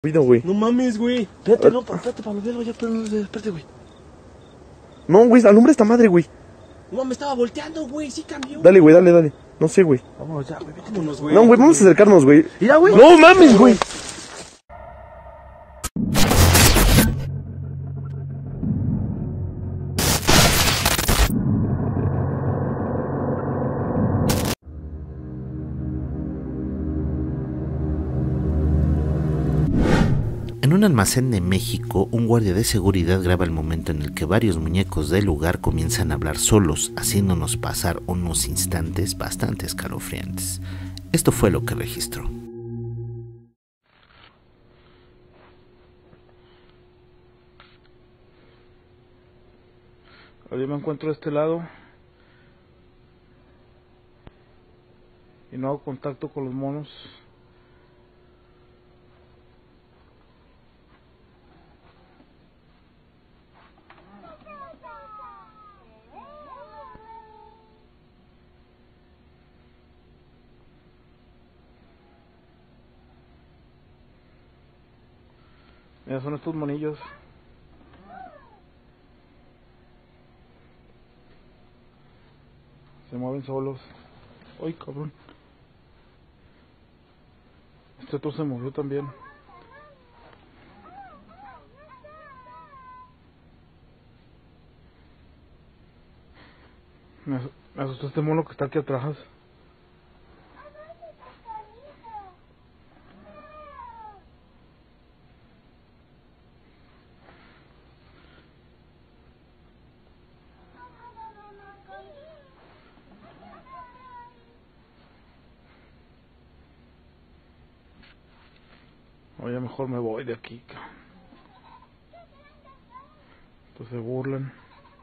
Cuido, güey. No mames, güey. Espérate, no, espérate, Pablo, ya, espérate, güey. No, güey, alumbra esta madre, güey. No, me estaba volteando, güey, sí cambió. Dale, güey, dale. No sé, güey. Vámonos ya, güey, vámonos, güey. No, güey, vamos a acercarnos, güey. Mira, güey. No mames, güey. En un almacén de México, un guardia de seguridad graba el momento en el que varios muñecos del lugar comienzan a hablar solos, haciéndonos pasar unos instantes bastante escalofriantes. Esto fue lo que registró. Yo me encuentro de este lado y no hago contacto con los monos. Mira, son estos monillos. Se mueven solos. Ay, cabrón. Este otro se movió también. Me asustó este mono que está aquí atrás. Oye, mejor me voy de aquí. Pues se burlan.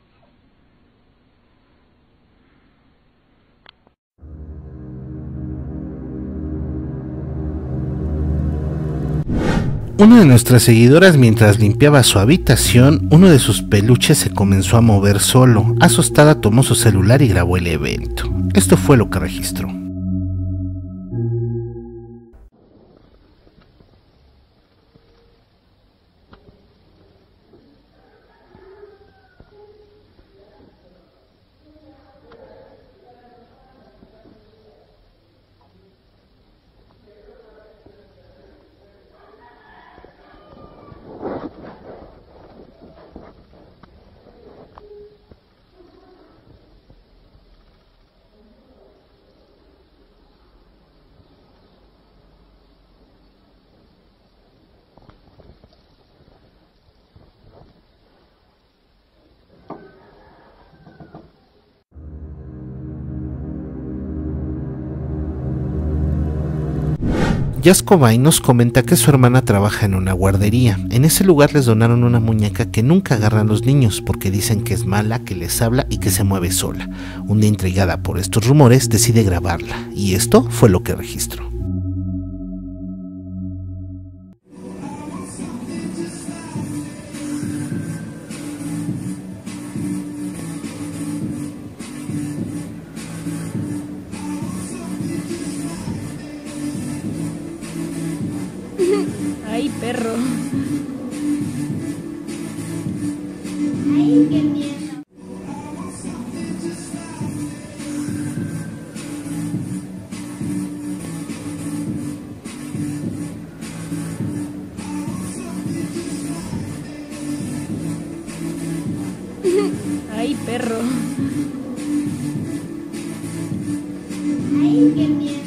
Una de nuestras seguidoras, mientras limpiaba su habitación, uno de sus peluches se comenzó a mover solo. Asustada, tomó su celular y grabó el evento. Esto fue lo que registró. Yascobay nos comenta que su hermana trabaja en una guardería. En ese lugar les donaron una muñeca que nunca agarran los niños porque dicen que es mala, que les habla y que se mueve sola. Un día, intrigada por estos rumores, decide grabarla, y esto fue lo que registró. Ay, perro. Ay, qué miedo. Ay, perro. Ay, qué miedo.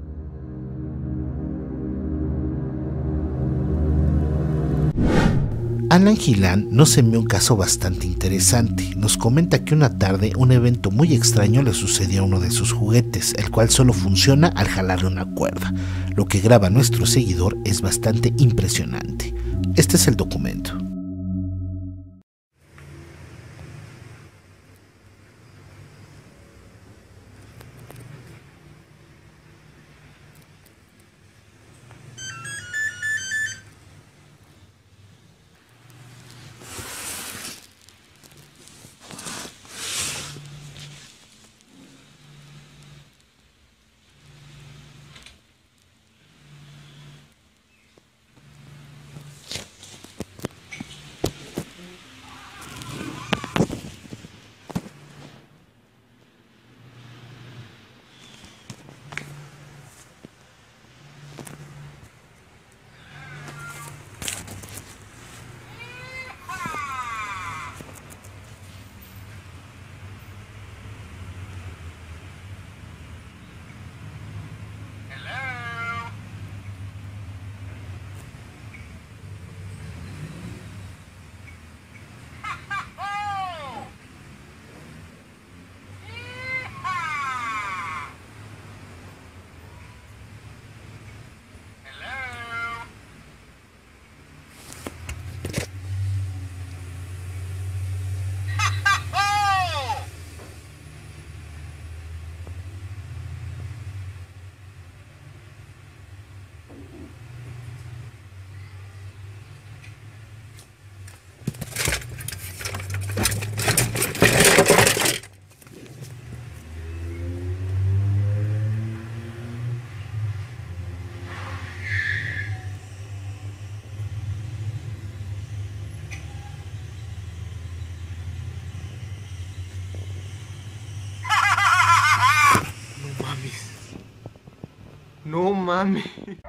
Alan Gilán nos envió un caso bastante interesante. Nos comenta que una tarde un evento muy extraño le sucedió a uno de sus juguetes, el cual solo funciona al jalarle una cuerda. Lo que graba nuestro seguidor es bastante impresionante. Este es el documento. No mames.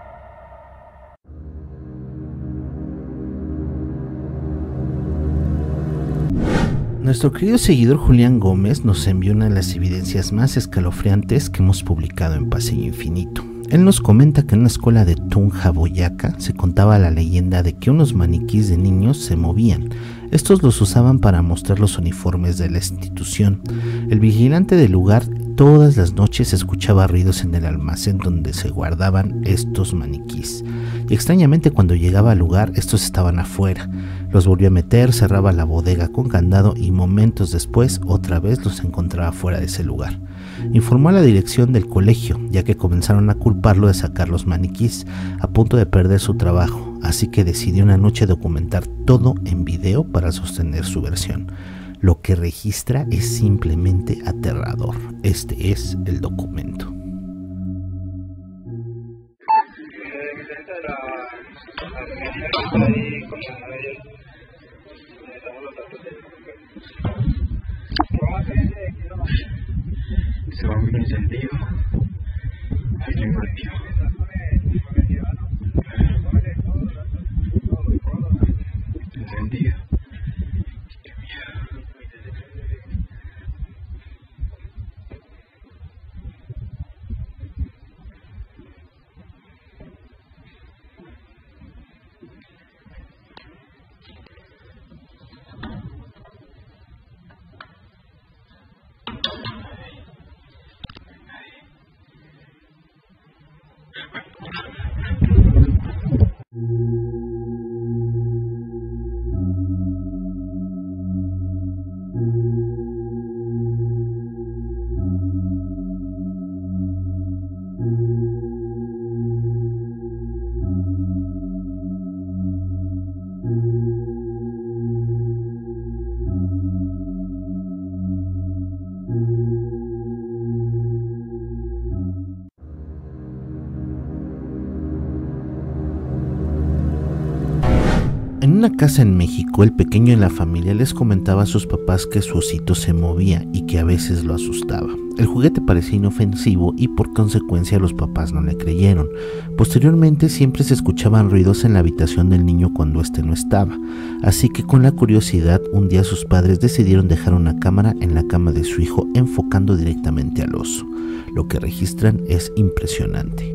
Nuestro querido seguidor Julián Gómez nos envió una de las evidencias más escalofriantes que hemos publicado en Pasillo Infinito. Él nos comenta que en una escuela de Tunja, Boyacá, se contaba la leyenda de que unos maniquís de niños se movían. Estos los usaban para mostrar los uniformes de la institución. El vigilante del lugar todas las noches escuchaba ruidos en el almacén donde se guardaban estos maniquís. Y extrañamente cuando llegaba al lugar, estos estaban afuera. Los volvió a meter, cerraba la bodega con candado y momentos después otra vez los encontraba fuera de ese lugar. Informó a la dirección del colegio, ya que comenzaron a culparlo de sacar los maniquís, a punto de perder su trabajo, así que decidió una noche documentar todo en video para sostener su versión. Lo que registra es simplemente aterrador. Este es el documento. Se va muy encendido. Alguien prendió. Encendido. Qué miedo. En una casa en México, el pequeño en la familia les comentaba a sus papás que su osito se movía y que a veces lo asustaba. El juguete parecía inofensivo y por consecuencia los papás no le creyeron. Posteriormente siempre se escuchaban ruidos en la habitación del niño cuando éste no estaba, así que con la curiosidad un día sus padres decidieron dejar una cámara en la cama de su hijo enfocando directamente al oso. Lo que registran es impresionante.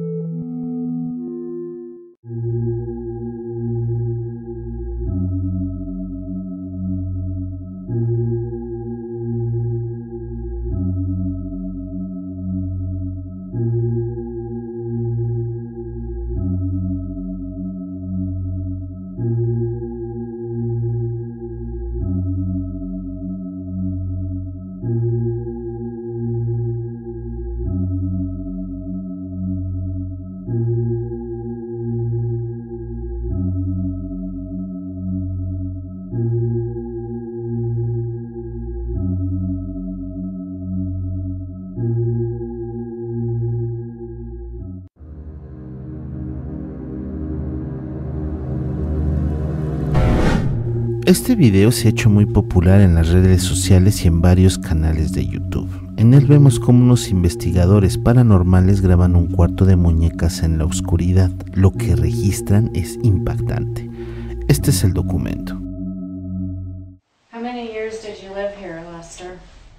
Este video se ha hecho muy popular en las redes sociales y en varios canales de YouTube. En él vemos cómo unos investigadores paranormales graban un cuarto de muñecas en la oscuridad. Lo que registran es impactante. Este es el documento. How many years did you live here, Lester?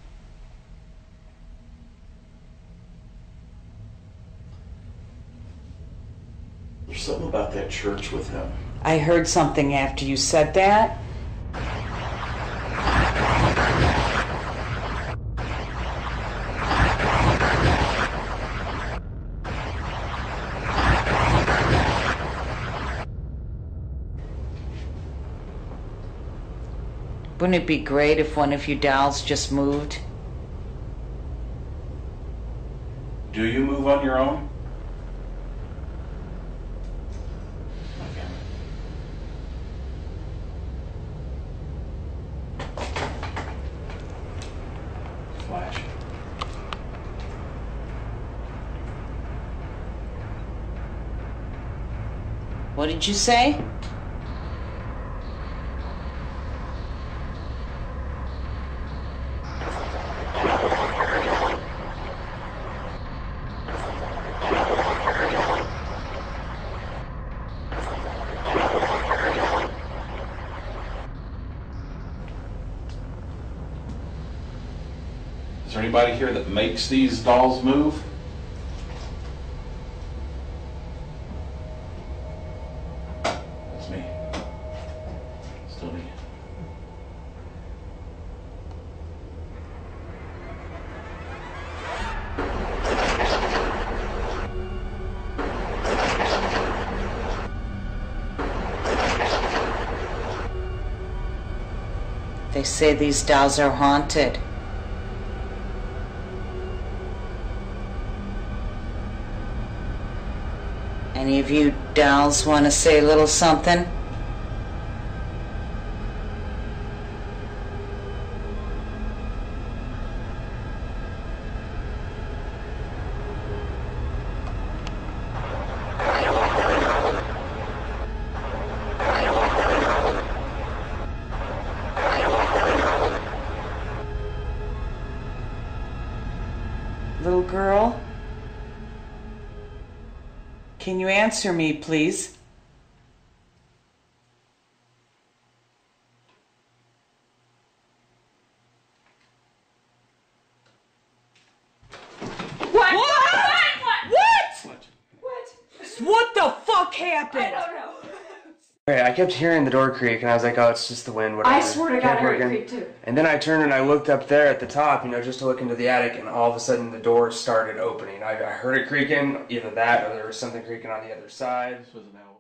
There's something about that church with him. I heard something after you said that. Wouldn't it be great if one of you dolls just moved? Do you move on your own? Flash. What did you say? there anybody here that makes these dolls move? That's me. Still me. They say these dolls are haunted. Any of you dolls want to say a little something? Little girl? Can you answer me, please? What? What the fuck happened? I don't know. Okay, I kept hearing the door creak, and I was like, oh, it's just the wind, whatever. I swear to God, I heard it creak too. And then I turned and I looked up there at the top, just to look into the attic, and all of a sudden the door started opening. I heard it creaking, either that or there was something creaking on the other side. This was an owl.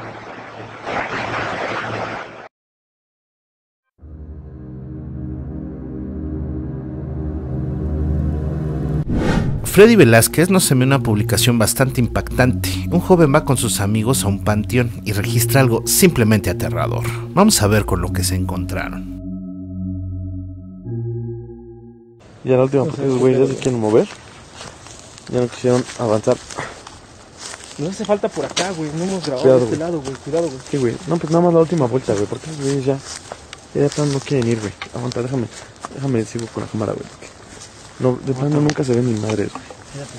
Freddy Velázquez nos envió una publicación bastante impactante. Un joven va con sus amigos a un panteón y registra algo simplemente aterrador. Vamos a ver con lo que se encontraron. Ya la última parte, güey, ya se quieren mover. Ya no quisieron avanzar. Nos hace falta por acá, güey. No hemos grabado Cuidado, de este güey. lado, güey. Cuidado, güey. Sí, güey. No, pues nada más la última vuelta, güey. Porque, güey, ya de plano no quieren ir, güey. Aguanta, déjame, sigo con la cámara, güey. No, de plano nunca se ven ni madres, güey. Espérate,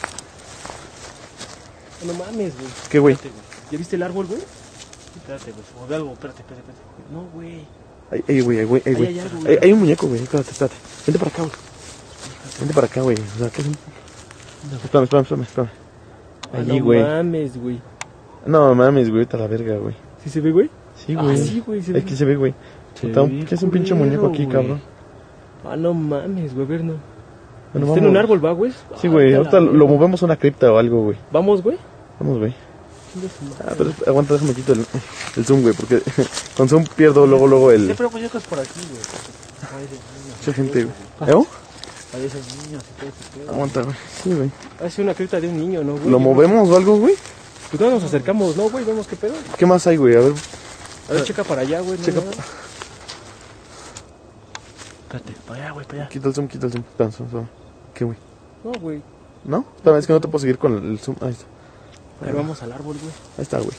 güey. No mames, güey. ¿Qué, güey? Espérate, ¿ya viste el árbol, güey? Espérate, güey. Se movió algo. Espérate. No, güey. Güey. Hay un muñeco, güey. Espérate. Vente para acá, güey. Vente para acá, güey. O sea, ¿qué es un...? Espérame. Allí, güey. No mames, güey. No mames, güey. Está la verga, güey. ¿Sí se ve, güey? Sí, güey. Sí, güey. Aquí se ve, güey. ¿Qué es un pinche muñeco aquí, cabrón? No mames, güey. A ver, no. Bueno, ¿Está en un árbol, va, güey? Sí, güey. Ahorita lo movemos a una cripta o algo, güey. ¿Vamos, güey? Vamos, güey. Pero aguanta, déjame quito el zoom, güey, porque con zoom pierdo luego el... Siempre hay muñecos por aquí, güey. Mucha gente, güey. ¿Eh? Hay esos niños y todo ese pedo. Aguanta, güey. Sí, güey. Hace una cripta de un niño, ¿no, güey? ¿Lo movemos o algo, güey? Pues no nos acercamos, ¿no, güey? Vemos qué pedo. ¿Qué más hay, güey? A ver, Checa para allá, güey. checa. Espérate, para allá, güey, para allá. Quita el zoom. Espera. ¿Qué, güey? No, güey. ¿No? Espera, es que no te puedo seguir con el zoom. Ahí está. A ver, vamos al árbol, güey. Ahí está, güey.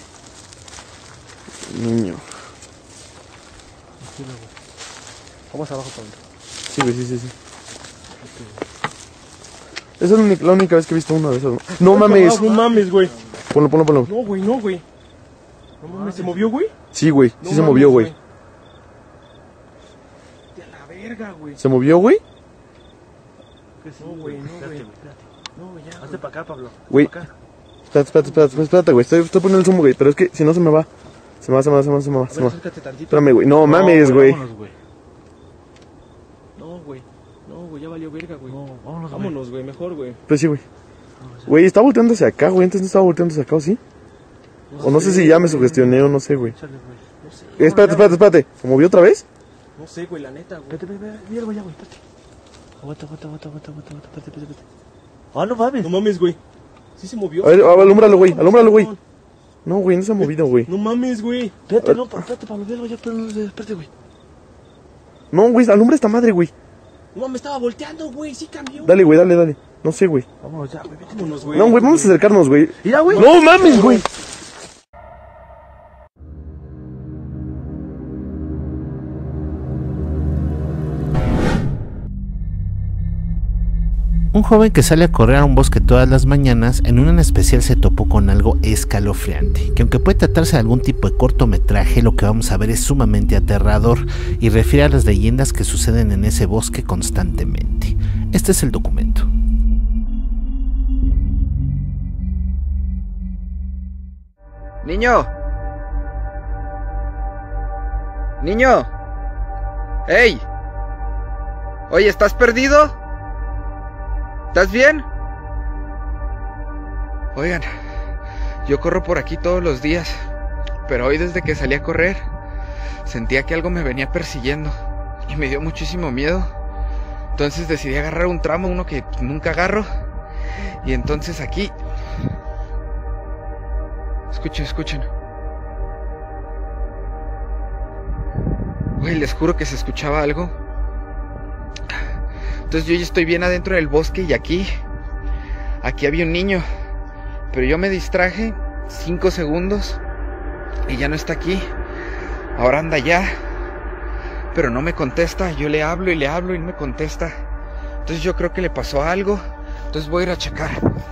Niño. Aquí, güey. Vamos abajo para adentro. Sí, güey, sí. Esa es la única vez que he visto uno de esos. No mames. No mames, güey. Ponlo. No, güey. No mames, ¿se movió, güey? Sí, güey. No Sí se mames, movió, güey. De la verga, güey. ¿Se movió, güey? No, güey. No, güey, ya. Hazte para acá, Pablo. Güey. Pa' acá. Espérate, güey. Estoy poniendo el zoom, güey. Pero es que si no se me va. Se me va. A ver, acércate tantito. Espérame, güey. No mames, güey. No, güey, ya valió verga, güey. No, vámonos, güey, mejor, güey. Pues sí, güey. Güey, está volteando hacia acá, güey. Antes no estaba volteando hacia acá, ¿o sí? O no sé si ya me sugestioné o no sé, güey. No sé. Espérate. ¿Se movió otra vez? No sé, güey, la neta, güey. Espérate, mira, güey, espérate. Aguanta. Espérate. No mames. No mames, güey. Sí se movió. A ver, alúmbralo, güey. No, güey, no se ha movido, güey. No mames, güey. Espérate, Pablo, velo, ya, espérate, güey. No, güey, alumbra esta madre, güey. No mames, estaba volteando, güey, sí cambió. Dale, güey, dale. No sé, güey. Vámonos ya, güey, vámonos, güey. No, güey, vamos a acercarnos, güey. Mira, güey. No mames, güey. Un joven que sale a correr a un bosque todas las mañanas, en una en especial se topó con algo escalofriante, que aunque puede tratarse de algún tipo de cortometraje, lo que vamos a ver es sumamente aterrador y refiere a las leyendas que suceden en ese bosque constantemente. Este es el documento. ¡Niño! ¡Niño! ¡Ey! Oye, ¿estás perdido? ¿Estás bien? Oigan, yo corro por aquí todos los días, pero hoy desde que salí a correr, sentía que algo me venía persiguiendo y me dio muchísimo miedo. Entonces decidí agarrar un tramo, uno que nunca agarro, y entonces aquí... Escuchen. Güey, les juro que se escuchaba algo. Entonces yo ya estoy bien adentro del bosque y aquí había un niño. Pero yo me distraje 5 segundos y ya no está aquí. Ahora anda allá. Pero no me contesta. Yo le hablo y no me contesta. Entonces yo creo que le pasó algo. Entonces voy a ir a checar.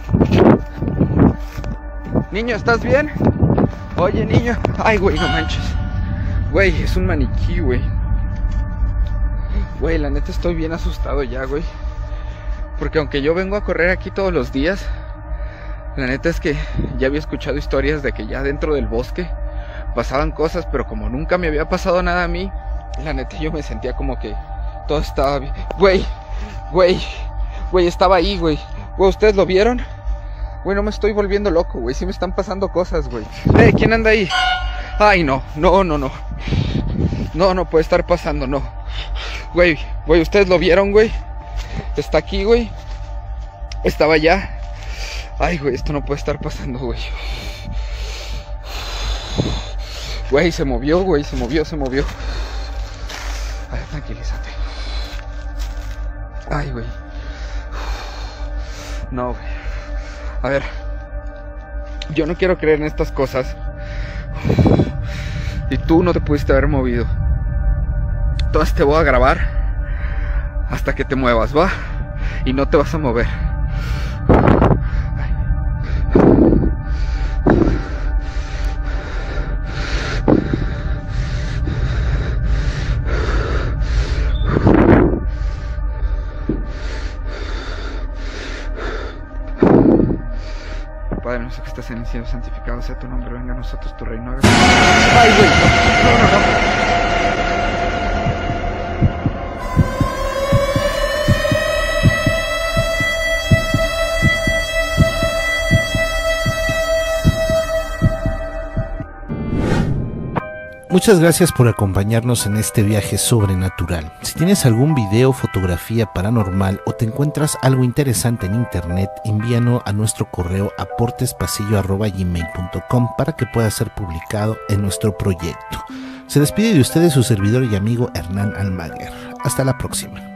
Niño, ¿estás bien? Oye, niño. Ay, güey, no manches. Güey, es un maniquí, güey. Güey, la neta estoy bien asustado ya, güey. Porque aunque yo vengo a correr aquí todos los días, la neta es que ya había escuchado historias de que ya dentro del bosque pasaban cosas, pero como nunca me había pasado nada a mí, la neta yo me sentía como que todo estaba bien. Güey, estaba ahí, güey. Güey, ¿ustedes lo vieron? Güey, no me estoy volviendo loco, güey. Sí me están pasando cosas, güey. ¿Quién anda ahí? Ay, no. No puede estar pasando, no. Güey, ¿ustedes lo vieron, güey? Está aquí, güey. Estaba allá. Ay, güey, esto no puede estar pasando, güey. Güey, se movió, güey, se movió. Ay, tranquilízate. Ay, güey. No, güey. A ver, yo no quiero creer en estas cosas. Y tú no te pudiste haber movido. Entonces te voy a grabar hasta que te muevas, ¿va? Y no te vas a mover. Padre nuestro que estás en el cielo, santificado sea tu nombre, venga a nosotros tu reino. Ay, güey, no. Muchas gracias por acompañarnos en este viaje sobrenatural. Si tienes algún video, fotografía paranormal o te encuentras algo interesante en internet, envíanos a nuestro correo aportespasillo@gmail.com para que pueda ser publicado en nuestro proyecto. Se despide de ustedes su servidor y amigo Hernán Almaguer. Hasta la próxima.